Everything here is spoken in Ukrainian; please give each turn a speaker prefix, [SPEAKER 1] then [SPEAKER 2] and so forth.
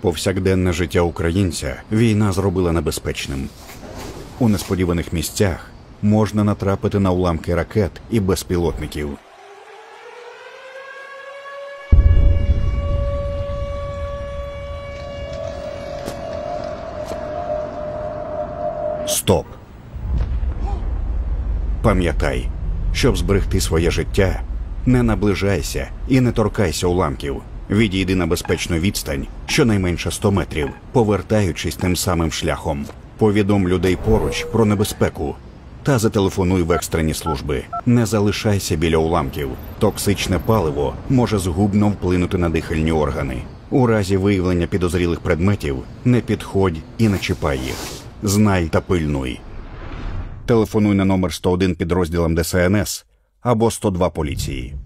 [SPEAKER 1] Повсякденне життя українця війна зробила небезпечним. У несподіваних місцях можна натрапити на уламки ракет і безпілотників. Стоп! Пам'ятай, щоб зберегти своє життя, не наближайся і не торкайся уламків. Відійди на безпечну відстань, щонайменше 100 метрів, повертаючись тим самим шляхом. Повідом людей поруч про небезпеку та зателефонуй в екстрені служби. Не залишайся біля уламків. Токсичне паливо може згубно вплинути на дихальні органи. У разі виявлення підозрілих предметів не підходь і не чіпай їх. Знай та пильнуй. Телефонуй на номер 101 підрозділам ДСНС або 102 поліції.